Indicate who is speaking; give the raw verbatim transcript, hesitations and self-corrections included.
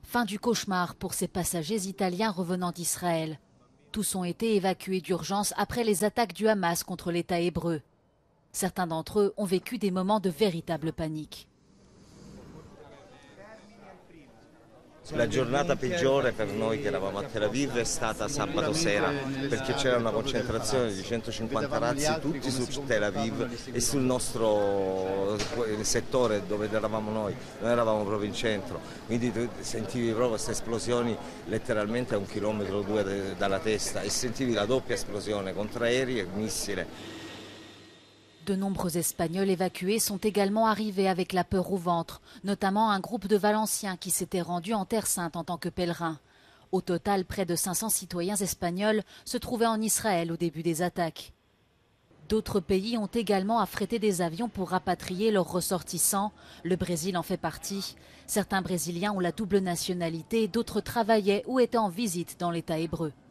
Speaker 1: Fin du cauchemar pour ces passagers italiens revenant d'Israël. Tous ont été évacués d'urgence après les attaques du Hamas contre l'État hébreu. Certains d'entre eux ont vécu des moments de véritable panique.
Speaker 2: La giornata peggiore per noi che eravamo a Tel Aviv è stata sabato sera, perché c'era una concentrazione di centocinquanta razzi tutti su Tel Aviv e sul nostro settore dove eravamo noi, noi eravamo proprio in centro, quindi sentivi proprio queste esplosioni letteralmente a un chilometro o due dalla testa e sentivi la doppia esplosione contra aerei e missile.
Speaker 1: De nombreux Espagnols évacués sont également arrivés avec la peur au ventre, notamment un groupe de Valenciens qui s'était rendu en Terre Sainte en tant que pèlerins. Au total, près de cinq cents citoyens espagnols se trouvaient en Israël au début des attaques. D'autres pays ont également affrété des avions pour rapatrier leurs ressortissants. Le Brésil en fait partie. Certains Brésiliens ont la double nationalité, d'autres travaillaient ou étaient en visite dans l'État hébreu.